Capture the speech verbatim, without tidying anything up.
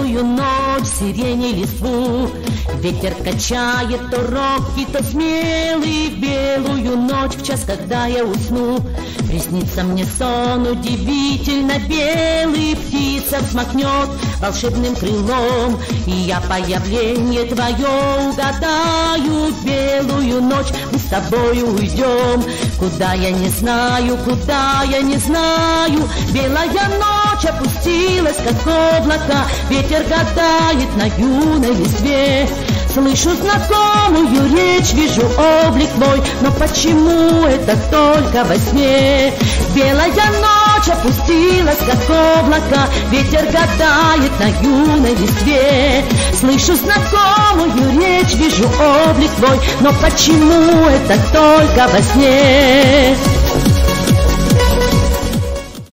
белую ночь, сирени листву. Ветер качает то робкий, то смелый. Белую ночь в час, когда я усну, приснится мне сон удивительно белый. Птица взмахнет волшебным крылом, и я появление твое угадаю. Белую ночь мы с тобою уйдем, куда я не знаю, куда я не знаю. Белая ночь опустилась, как облако, ветер гадает на юной листве. Слышу знакомую речь, вижу облик твой, но почему это только во сне? Белая ночь опустилась, как облако, ветер гадает на юной листве. Слышу знакомую речь, вижу облик твой, но почему это только во сне?